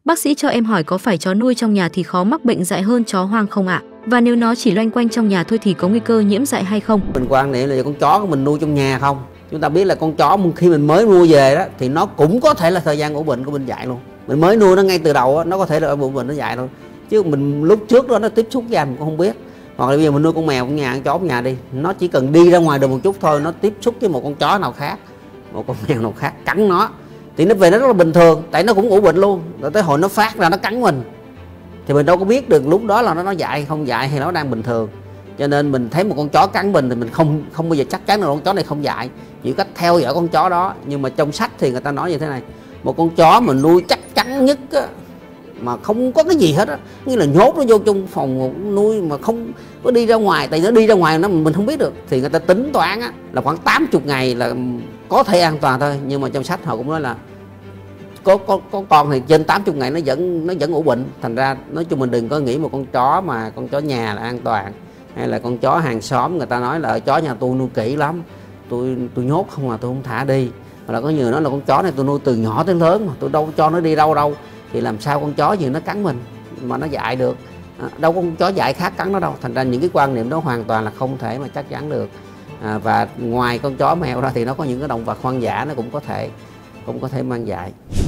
Bác sĩ cho em hỏi có phải chó nuôi trong nhà thì khó mắc bệnh dại hơn chó hoang không ạ? Và nếu nó chỉ loanh quanh trong nhà thôi thì có nguy cơ nhiễm dại hay không? Mình quan niệm là con chó của mình nuôi trong nhà không. Chúng ta biết là con chó khi mình mới mua về đó thì nó cũng có thể là thời gian ủ bệnh của bệnh dại luôn. Mình mới nuôi nó ngay từ đầu đó, nó có thể là ủ bệnh nó dại thôi. Chứ mình lúc trước đó nó tiếp xúc với mình cũng không biết. Hoặc là bây giờ mình nuôi con mèo trong nhà, con chó trong nhà đi, nó chỉ cần đi ra ngoài được một chút thôi, nó tiếp xúc với một con chó nào khác, một con mèo nào khác cắn nó thì nó về nó rất là bình thường, tại nó cũng ủ bệnh luôn. Rồi tới hồi nó phát ra nó cắn mình thì mình đâu có biết được lúc đó là nó dại hay không dại hay nó đang bình thường. Cho nên mình thấy một con chó cắn mình thì mình không bao giờ chắc chắn là con chó này không dại, chỉ cách theo dõi con chó đó. Nhưng mà trong sách thì người ta nói như thế này, một con chó mà nuôi chắc chắn nhất á, mà không có cái gì hết á, như là nhốt nó vô trong phòng nuôi mà không có đi ra ngoài, tại nó đi ra ngoài nó mình không biết được, thì người ta tính toán á, là khoảng 80 ngày là có thể an toàn thôi. Nhưng mà trong sách họ cũng nói là có con thì trên 80 ngày nó vẫn ủ bệnh. Thành ra nói chung mình đừng có nghĩ một con chó mà con chó nhà là an toàn, hay là con chó hàng xóm người ta nói là chó nhà tôi nuôi kỹ lắm, tôi nhốt không mà tôi không thả đi. Hoặc là có nhiều nói là con chó này tôi nuôi từ nhỏ tới lớn mà tôi đâu cho nó đi đâu. Thì làm sao con chó gì nó cắn mình mà nó dại được, đâu có con chó dại khác cắn nó đâu. Thành ra những cái quan niệm đó hoàn toàn là không thể mà chắc chắn được. Và ngoài con chó mèo ra thì nó có những cái động vật hoang dã nó cũng có thể mang dại.